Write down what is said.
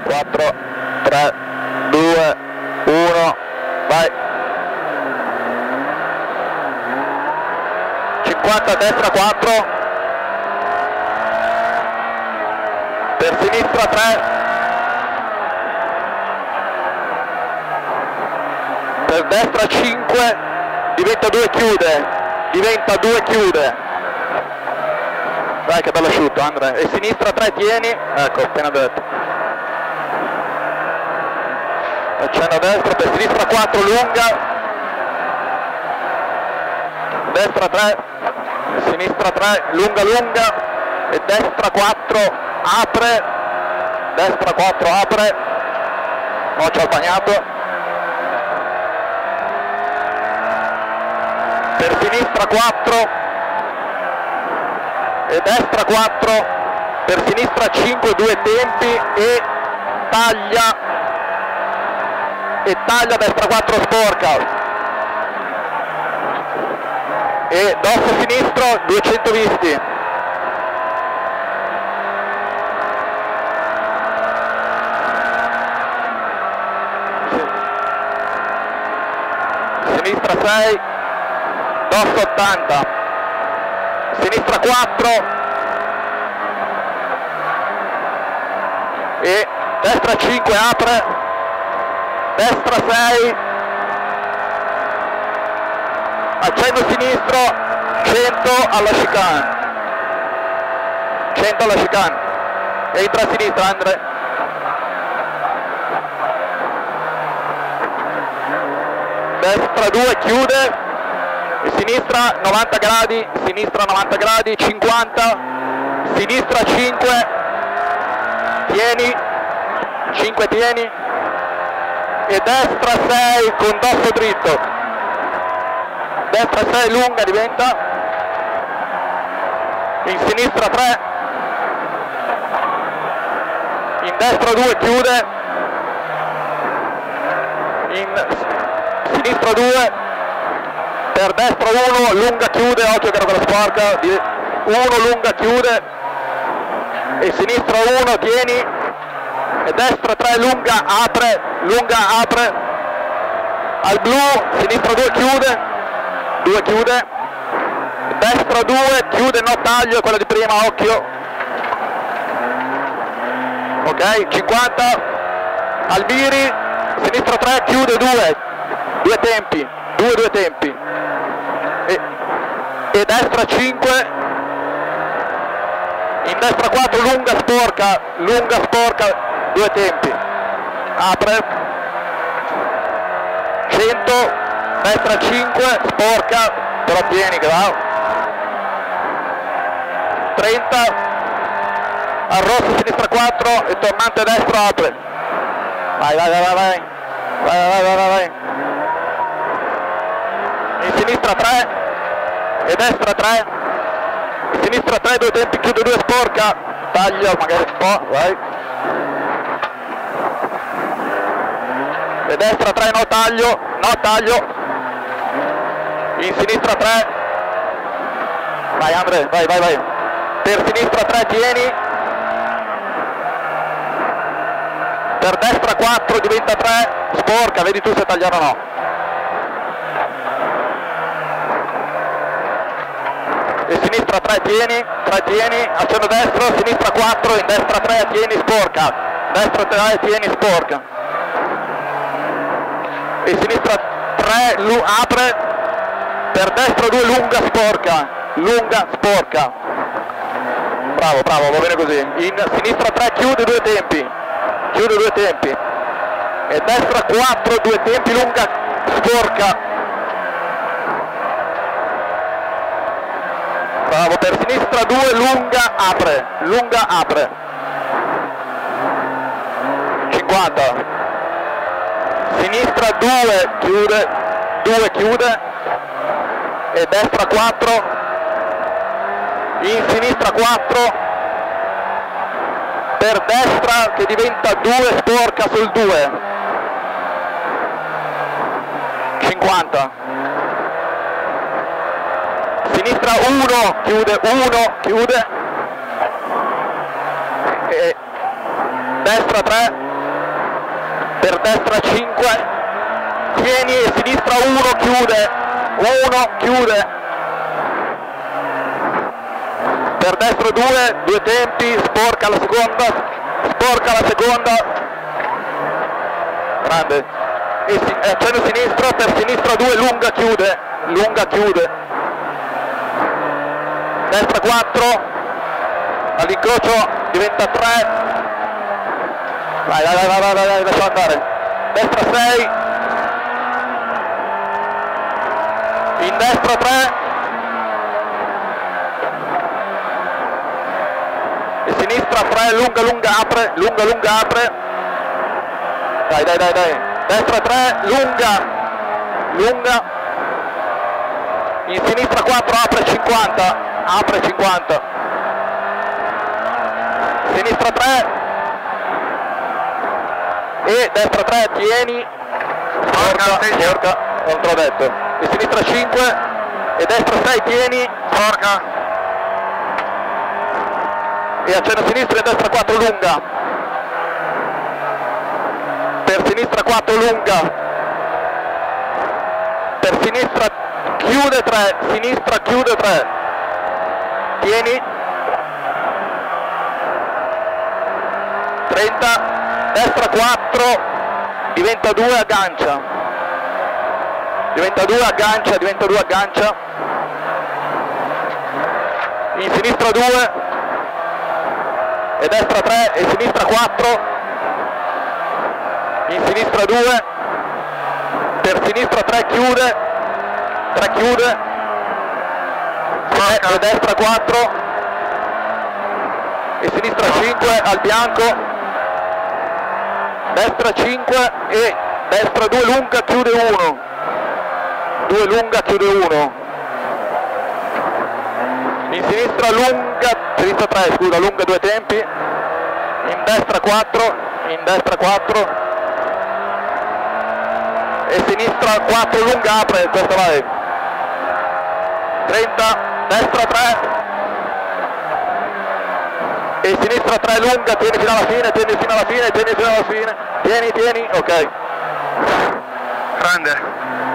4, 3, 2, 1, vai. 50 a destra 4, per sinistra 3, per destra 5, diventa 2 chiude, dai che bello asciutto Andrea, e sinistra 3 tieni, ecco appena detto, accendo a destra, per sinistra 4 lunga, destra 3, sinistra 3 lunga e destra 4 apre, destra 4 apre, occhio al bagnato, per sinistra 4 e destra 4, per sinistra 5, 2 tempi e taglia destra 4 sporca e dosso sinistro 200 visti. Sinistra 6, dosso 80, sinistra 4 e destra 5 apre, destra 6, accendo sinistro 100 alla chicane, entra a sinistra Andre, destra 2 chiude, sinistra 90 gradi, 50, sinistra 5, tieni, e destra 6 con dosso dritto, destra 6 lunga diventa, in sinistra 3, in destra 2 chiude, in sinistra 2, per destra 1, lunga chiude, occhio che era quella sporca, 1 lunga chiude, e sinistra 1 tieni, e destra 3 lunga apre, al blu, sinistra 2 chiude, destra 2 chiude, no taglio, quella di prima, occhio, ok, 50, Alviri, sinistra 3 chiude 2 tempi, e destra 5, in destra 4 lunga sporca, 2 tempi, apre, 100, destra 5, sporca, però tieni che va, 30, al rosso sinistra 4 e tornante destro apre, vai, in sinistra 3 e destra 3, in sinistra 3, 2 tempi, chiude 2 sporca, taglio magari un po', vai, e destra 3 no taglio, in sinistra 3, vai Andre, vai, per sinistra 3 tieni, per destra 4 diventa 3, sporca, vedi tu se tagliare o no. E sinistra 3 tieni, accendo destro, sinistra 4, in destra 3 tieni, sporca, destra 3 tieni, sporca, e sinistra 3 apre, per destra 2 lunga sporca, bravo, va bene così, in sinistra 3 chiude 2 tempi, e destra 4, 2 tempi, lunga sporca, bravo, per sinistra 2 lunga apre, 50, sinistra 2 chiude, e destra 4, in sinistra 4, per destra che diventa 2 sporca sul 2, 50, sinistra 1 chiude, e destra 3, per destra 5, tieni e sinistra 1, chiude, 1, chiude, per destra 2, 2 tempi, sporca la seconda, grande, e accenno sinistro, per sinistra 2, lunga, chiude, destra 4, all'incrocio diventa 3, vai, lascia andare, destra 6, in destra 3, e sinistra 3, lunga, apre, dai, destra 3, lunga, in sinistra 4, apre 50, sinistra 3 e destra 3, tieni, sporca, non te l'ho detto, e sinistra 5 e destra 6, tieni, sporca, e accenno sinistro e destra 4, lunga, per sinistra 4, lunga, per sinistra chiude 3, sinistra chiude 3, tieni, 30, destra 4, diventa 2, aggancia, diventa 2, aggancia, in sinistra 2 e destra 3 e sinistra 4, in sinistra 2, per sinistra 3, chiude, e destra 4 e sinistra 5 al bianco, destra 5 e destra 2, lunga, chiude 1, 2 lunga, chiude 1, in sinistra lunga, sinistra 3, scusa, lunga 2 tempi, in destra 4, e sinistra 4, lunga, apre, questa vai, 30, destra 3 e sinistra 3, lunga, tieni fino alla fine, tieni, ok, grande.